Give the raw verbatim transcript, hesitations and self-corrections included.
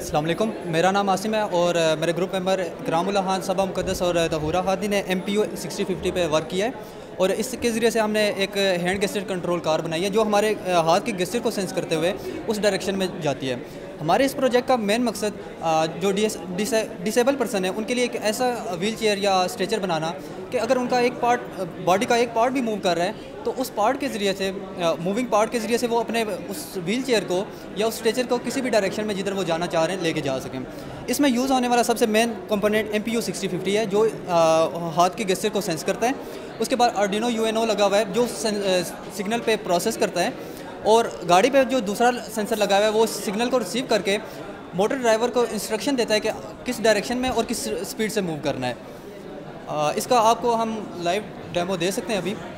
अस्सलाम वालेकुम, मेरा नाम आसिम है और मेरे ग्रुप मेंबर इकरामुल्लाह खान, सबा मुक़द्दस और तहूरा खादी ने M P U sixty fifty पे वर्क किया है। और इसके ज़रिए से हमने एक हैंड गेस्चर कंट्रोल कार बनाई है जो हमारे हाथ के गेस्चर को सेंस करते हुए उस डायरेक्शन में जाती है। हमारे इस प्रोजेक्ट का मेन मकसद जो डिसेबल पर्सन है उनके लिए एक ऐसा व्हील चेयर या स्ट्रेचर बनाना कि अगर उनका एक पार्ट बॉडी का एक पार्ट भी मूव कर रहा है तो उस पार्ट के ज़रिए से मूविंग पार्ट के ज़रिए से वो अपने उस व्हील चेयर को या उस स्ट्रेचर को किसी भी डायरेक्शन में जिधर वो जाना चाह रहे हैं लेके जा सकें। इसमें यूज़ होने वाला सबसे main component M P U sixty fifty है जो आ, हाथ के गेस्चर को सेंस करता है। उसके बाद आर्डिनो यू एन ओ लगा हुआ है जो सिग्नल पे प्रोसेस करता है और गाड़ी पे जो दूसरा सेंसर लगा हुआ है वो सिग्नल को रिसीव करके मोटर ड्राइवर को इंस्ट्रक्शन देता है कि किस डायरेक्शन में और किस स्पीड से मूव करना है। आ, इसका आपको हम लाइव डेमो दे सकते हैं अभी।